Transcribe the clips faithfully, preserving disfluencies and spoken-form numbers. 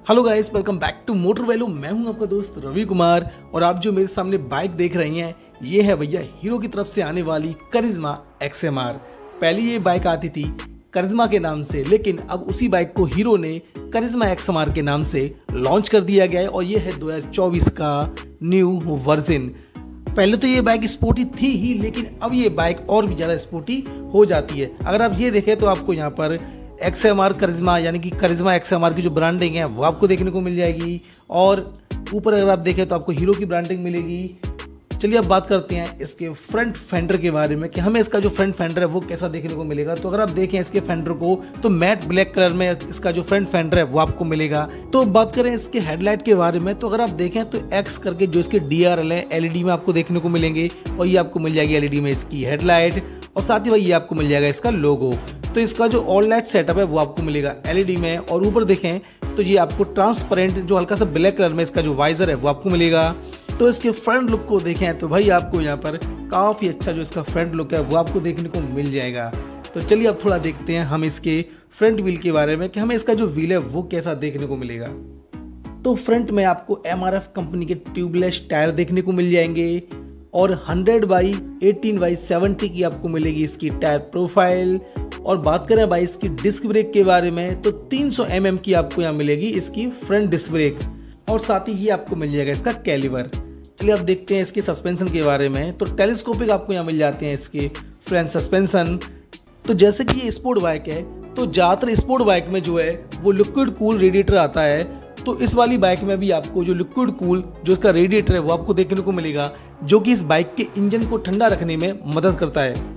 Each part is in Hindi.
Hello guys, welcome back to motor value. मैं हूं आपका दोस्त रवि कुमार और आप जो मेरे सामने बाइक देख रही हैं ये है भैया हीरो की तरफ से आने वाली करिश्मा एक्स एम आर। पहले ये बाइक आती थी करिश्मा के नाम से, लेकिन अब उसी बाइक को हीरो ने करिश्मा एक्स एम आर के नाम से लॉन्च कर दिया गया है और ये है दो हज़ार चौबीस का न्यू वर्जन। पहले तो ये बाइक स्पोर्टी थी ही, लेकिन अब ये बाइक और भी ज़्यादा स्पोर्टी हो जाती है। अगर आप ये देखें तो आपको यहाँ पर एक्स एम आर करिश्मा यानी कि करिश्मा एक्स एम आर की जो ब्रांडिंग है वो आपको देखने को मिल जाएगी और ऊपर अगर आप देखें तो आपको हीरो की ब्रांडिंग मिलेगी। चलिए अब बात करते हैं इसके फ्रंट फेंडर के बारे में कि हमें इसका जो फ्रंट फेंडर है वो कैसा देखने को मिलेगा। तो अगर आप देखें इसके फेंडर को तो मैट ब्लैक कलर में इसका जो फ्रंट फेंडर है वो आपको मिलेगा। तो बात करें इसके हेडलाइट के बारे में तो अगर आप देखें तो एक्स करके जो इसके डी आर एल है एलईडी में आपको देखने को मिलेंगे और ये आपको मिल जाएगी एलईडी में इसकी हेडलाइट और साथ ही भाई ये आपको मिल जाएगा इसका लोगो। तो इसका जो ऑल लाइट सेटअप है वो आपको मिलेगा एलईडी में और ऊपर देखें तो ये आपको ट्रांसपेरेंट जो हल्का सा ब्लैक कलर में इसका जो वाइजर है वो आपको मिलेगा। तो इसके फ्रंट लुक को देखें तो भाई आपको यहाँ पर काफ़ी अच्छा जो इसका फ्रंट लुक है वो आपको देखने को मिल जाएगा। तो चलिए अब थोड़ा देखते हैं हम इसके फ्रंट व्हील के बारे में कि हमें इसका जो व्हील है वो कैसा देखने को मिलेगा। तो फ्रंट में आपको एम आर एफ कंपनी के ट्यूबलेस टायर देखने को मिल जाएंगे और hundred by eighteen by seventy की आपको मिलेगी इसकी टायर प्रोफाइल। और बात करें भाई इसकी डिस्क ब्रेक के बारे में तो तीन सौ एम एम की आपको यहाँ मिलेगी इसकी फ्रंट डिस्क ब्रेक और साथ ही आपको मिल जाएगा इसका कैलिबर। चलिए अब देखते हैं इसके सस्पेंशन के बारे में। तो टेलीस्कोपिक आपको यहाँ मिल जाते हैं इसके फ्रंट सस्पेंशन। तो जैसे कि ये स्पोर्ट बाइक है तो ज़्यादातर स्पोर्ट बाइक में जो है वो लिक्विड कूल रेडिएटर आता है, तो इस वाली बाइक में भी आपको जो लिक्विड कूल जो इसका रेडिएटर है वो आपको देखने को मिलेगा, जो कि इस बाइक के इंजन को ठंडा रखने में मदद करता है।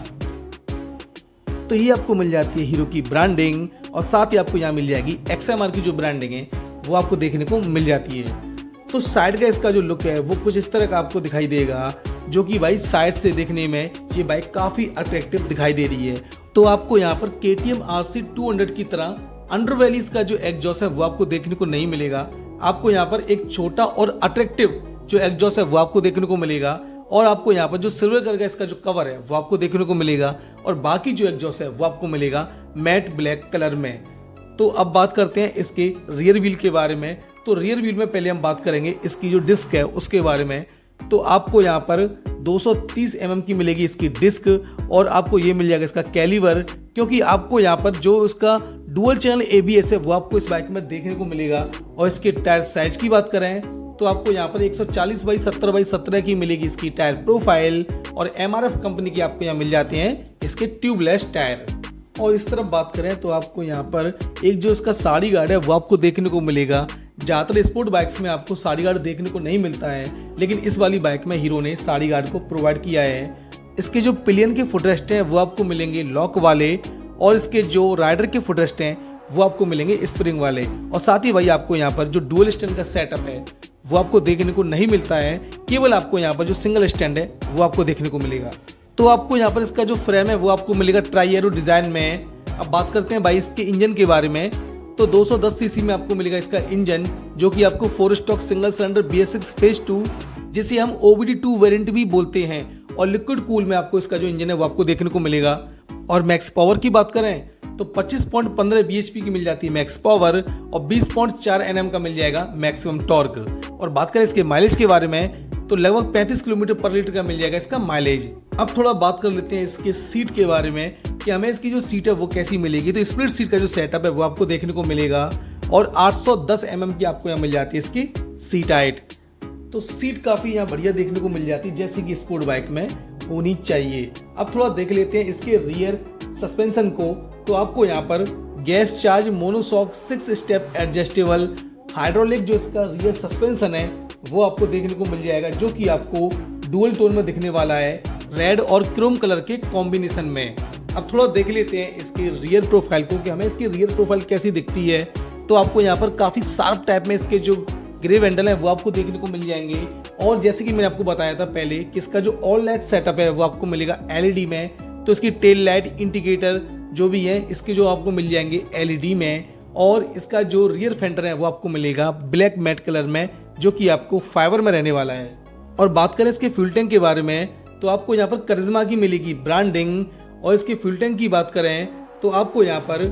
तो ये आपको मिल जाती है हीरो की ब्रांडिंग और साथ ही आपको यहाँ मिल जाएगी एक्स एम आर की जो ब्रांडिंग है वो आपको देखने को मिल जाती है। तो साइड का इसका जो लुक है वो कुछ इस तरह का आपको दिखाई देगा, जो कि भाई साइड से देखने में ये बाइक काफ़ी अट्रैक्टिव दिखाई दे रही है। तो आपको यहाँ पर K T M R C two hundred की तरह अंडरवेलीज का जो एग्जॉस्ट है वो आपको देखने को नहीं मिलेगा। आपको यहाँ पर एक छोटा और अट्रैक्टिव जो एग्जॉस्ट है वो आपको देखने को मिलेगा और आपको यहाँ पर जो सिल्वर कलर का इसका जो कवर है वो आपको देखने को मिलेगा और बाकी जो एग्जॉस्ट है वो आपको मिलेगा मैट ब्लैक कलर में। तो अब बात करते हैं इसके रियर व्हील के बारे में। तो रियर व्हील में पहले हम बात करेंगे इसकी जो डिस्क है उसके बारे में। तो आपको यहाँ पर दो सौ तीस एम एम की मिलेगी इसकी डिस्क और आपको ये मिल जाएगा इसका कैलिवर, क्योंकि आपको यहाँ पर जो इसका dual channel A B S है वो आपको इस बाइक में देखने को मिलेगा। और इसके टायर साइज की बात करें तो आपको यहाँ पर एक सौ चालीस बाई सत्तर बाई सत्रह की मिलेगी इसकी टायर प्रोफाइल और एम आर एफ कंपनी की आपको यहाँ मिल जाते हैं इसके ट्यूबलेस टायर। और इस तरफ बात करें तो आपको यहाँ पर एक जो इसका साड़ी गार्ड है वो आपको देखने को मिलेगा। ज़्यादातर स्पोर्ट बाइक्स में आपको साड़ी गार्ड देखने को नहीं मिलता है, लेकिन इस वाली बाइक में हीरो ने साड़ी गार्ड को प्रोवाइड किया है। इसके जो पिलियन के फुटरेस्ट हैं वो आपको मिलेंगे लॉक वाले और इसके जो राइडर के फुटरेस्ट हैं वो आपको मिलेंगे स्प्रिंग वाले। और साथ ही भाई आपको यहाँ पर जो डुअल स्टैंड का सेटअप है वो आपको देखने को नहीं मिलता है, केवल आपको यहाँ पर जो सिंगल स्टैंड है वो आपको देखने को मिलेगा। तो आपको यहाँ पर इसका जो फ्रेम है वो आपको मिलेगा ट्राई एरो डिजाइन में। अब बात करते हैं भाई इसके इंजन के बारे में। तो दो सौ दस सीसी में आपको मिलेगा इसका इंजन, जो कि आपको four stroke single cylinder B S six phase two जिसे हम O B D two variant भी बोलते हैं और लिक्विड कूल में आपको इसका जो इंजन है वो आपको देखने को मिलेगा। और मैक्स पावर की बात करें तो पच्चीस point one five B H P की मिल जाती है मैक्स पावर और बीस पॉइंट फोर एन एम का मिल जाएगा मैक्सिमम टॉर्क। और बात करें इसके माइलेज के बारे में तो लगभग पैंतीस किलोमीटर पर लीटर का मिल जाएगा इसका माइलेज। अब थोड़ा बात कर लेते हैं इसके सीट के बारे में कि हमें इसकी जो सीट है वो कैसी मिलेगी। तो स्प्लिट सीट का जो सेटअप है वो आपको देखने को मिलेगा और आठ सौ दस एम एम की आपको यहाँ मिल जाती है इसकी सीट हाइट। तो सीट काफ़ी यहाँ बढ़िया देखने को मिल जाती है, जैसे कि स्पोर्ट बाइक में होनी चाहिए। अब थोड़ा देख लेते हैं इसके रियर सस्पेंशन को। तो आपको यहाँ पर gas charge monoshock six step adjustable hydraulic जो इसका रियर सस्पेंशन है वो आपको देखने को मिल जाएगा, जो कि आपको डुअल टोन में दिखने वाला है रेड और क्रोम कलर के कॉम्बिनेशन में। अब थोड़ा देख लेते हैं इसकी रियर प्रोफाइल को कि हमें इसकी रियर प्रोफाइल कैसी दिखती है। तो आपको यहाँ पर काफ़ी शार्प टाइप में इसके जो ग्रे वेंडल है वो आपको देखने को मिल जाएंगे। और जैसे कि मैंने आपको बताया था पहले कि इसका जो ऑल लाइट सेटअप है वो आपको मिलेगा एलईडी में। तो इसकी टेल लाइट इंडिकेटर जो भी है इसके जो आपको मिल जाएंगे एलईडी में और इसका जो रियर फेंडर है वो आपको मिलेगा ब्लैक मैट कलर में, जो कि आपको फाइबर में रहने वाला है। और बात करें इसके फ्यूल टैंक के बारे में तो आपको यहाँ पर करिश्मा की मिलेगी ब्रांडिंग और इसके फ्यूल टैंक की बात करें तो आपको यहाँ पर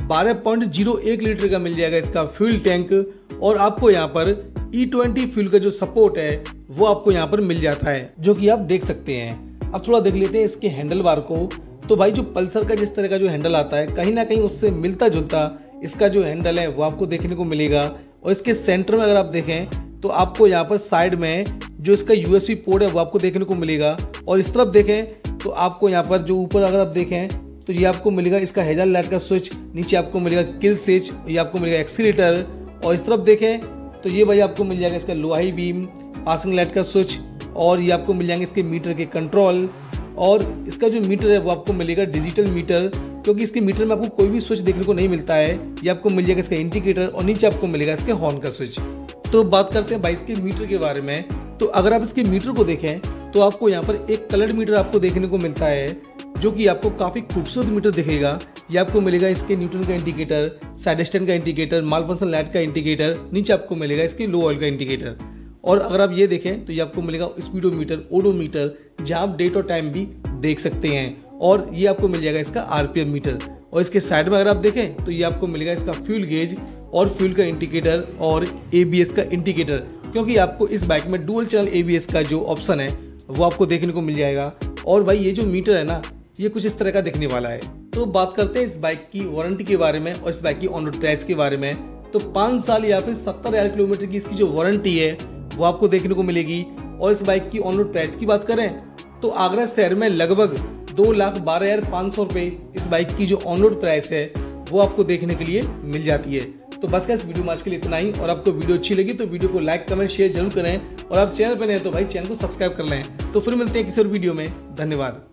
बारह पॉइंट ज़ीरो एक लीटर का मिल जाएगा इसका फ्यूल टैंक और आपको यहाँ पर ई ट्वेंटी फ्यूल का जो सपोर्ट है वो आपको यहाँ पर मिल जाता है, जो कि आप देख सकते हैं। अब थोड़ा देख लेते हैं इसके हैंडल बार को। तो भाई जो पल्सर का जिस तरह का जो हैंडल आता है कहीं ना कहीं उससे मिलता जुलता इसका जो हैंडल है वो आपको देखने को मिलेगा। और इसके सेंटर में अगर आप देखें तो आपको यहाँ पर साइड में जो इसका यूएसबी पोर्ट है वो आपको देखने को मिलेगा। और इस तरफ देखें तो आपको यहाँ पर जो ऊपर अगर आप देखें तो ये आपको मिलेगा इसका हेजल लाइट का स्विच, नीचे आपको मिलेगा किल स्विच, ये आपको मिलेगा एक्सीलेटर। और इस तरफ देखें तो ये भाई आपको मिल जाएगा इसका low high beam, passing light का स्विच और ये आपको मिल जाएंगे इसके मीटर के कंट्रोल। और इसका जो मीटर है वो आपको मिलेगा डिजिटल मीटर, क्योंकि इसके मीटर में आपको कोई भी स्विच देखने को नहीं मिलता है। ये आपको मिल जाएगा इसका इंडिकेटर और नीचे आपको मिलेगा इसके हॉर्न का स्विच। तो बात करते हैं भाई इसके मीटर के बारे में। तो अगर आप इसके मीटर को देखें तो आपको यहाँ पर एक कलर्ड मीटर आपको देखने को मिलता है, जो कि आपको काफी खूबसूरत मीटर दिखेगा। ये आपको मिलेगा इसके न्यूट्रल का इंडिकेटर, साइड स्टैंड का इंडिकेटर, माल फंक्शन लाइट का इंडिकेटर, नीचे आपको मिलेगा इसके लो ऑयल का इंडिकेटर। और अगर आप ये देखें तो ये आपको मिलेगा स्पीडोमीटर, ओडोमीटर, जहाँ आप डेट और टाइम भी देख सकते हैं। और ये आपको मिल जाएगा इसका आरपीएम मीटर। और इसके साइड में अगर आप देखें तो ये आपको मिलेगा इसका फ्यूल गेज और फ्यूल का इंडिकेटर और एबीएस का इंडिकेटर, क्योंकि आपको इस बाइक में डुअल चैनल एबीएस का जो ऑप्शन है वो आपको देखने को मिल जाएगा। और भाई ये जो मीटर है ना ये कुछ इस तरह का दिखने वाला है। तो बात करते हैं इस बाइक की वारंटी के बारे में और इस बाइक की ऑन रोड प्राइस के बारे में। तो पाँच साल या फिर सत्तर हजार किलोमीटर की इसकी जो वारंटी है वो आपको देखने को मिलेगी। और इस बाइक की ऑन रोड प्राइस की बात करें तो आगरा शहर में लगभग दो लाख बारह हजार पाँच सौ रुपये इस बाइक की जो ऑन रोड प्राइस है वो आपको देखने के लिए मिल जाती है। तो बस का इस वीडियो में आज के लिए इतना ही। और आपको वीडियो अच्छी लगी तो वीडियो को लाइक कमेंट शेयर जरूर करें। और आप चैनल पर नए हैं तो भाई चैनल को सब्सक्राइब कर लें। तो फिर मिलते हैं किसी और वीडियो में। धन्यवाद।